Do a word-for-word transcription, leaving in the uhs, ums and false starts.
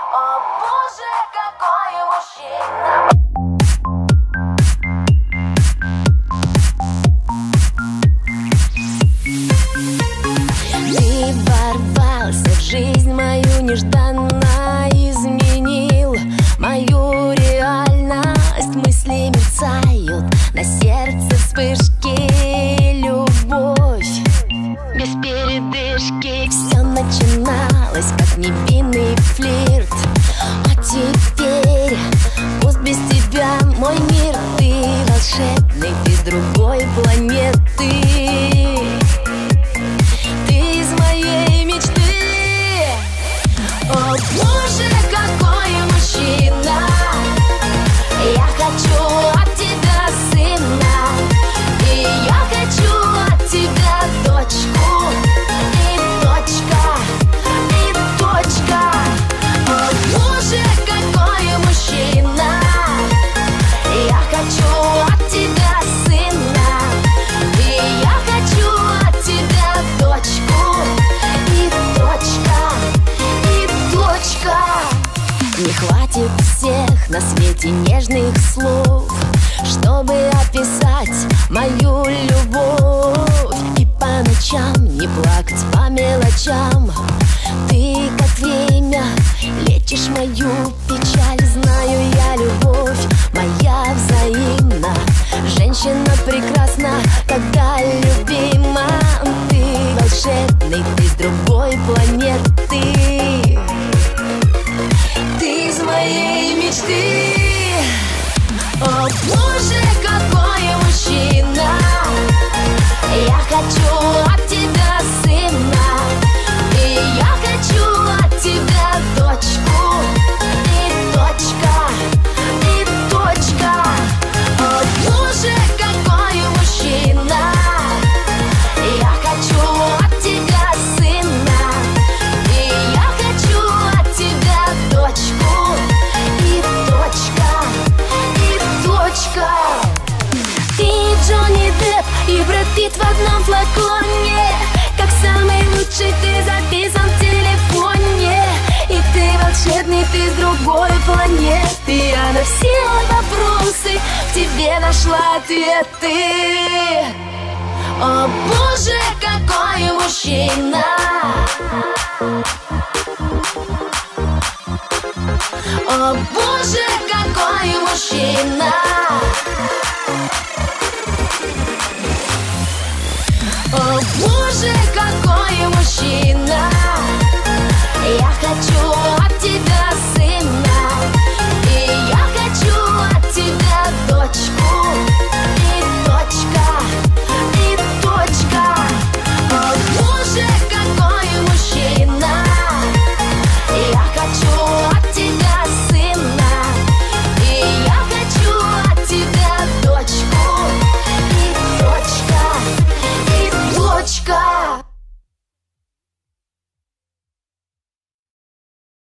О боже, какой мужчина. Ты ворвался в жизнь мою нежданно, изменил мою реальность. Мысли мерцают, на сердце вспышки, любовь без передышки. Все начиналось как невинный флирт, а теперь пусть без тебя мой мир. Ты волшебный, ты с другой планеты. О боже, какой мужчина. Я хочу от тебя сына, и я хочу от тебя дочку. И точка, и точка. О боже, какой мужчина. Я хочу от тебя сына, и я хочу от тебя дочку. И точка. Не хватит всех на свете нежных слов, чтобы описать мою любовь. И по ночам не плакать по мелочам. Ты как время лечишь мою печаль. Знаю я, любовь моя взаимна. Женщина прекрасна, когда любима. Ты волшебный, ты с другой планеты. Ты из моей мечты. О боже, какой мужчина. Я хочу от тебя сына, и я хочу от тебя дочку. И точка, и точка. О боже, какой мужчина. Я хочу от тебя сына, и я хочу от тебя дочку. И точка, и точка. Ты Джонни Депп и Брэд Питт в одном флаконе. Как самый лучший ты записан в телефоне. И ты волшебный, ты с другой планеты. Я на все вопросы в тебе нашла ответы. О боже, какой мужчина. О боже, какой мужчина. О боже, какой мужчина. Я хочу